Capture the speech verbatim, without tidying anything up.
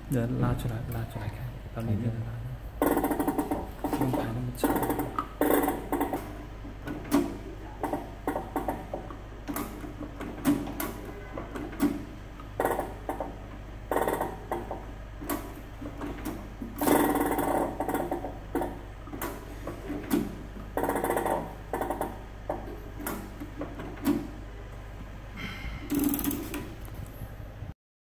giờ la trở lại la trở lại cái tao nhìn thấy là không phải nó một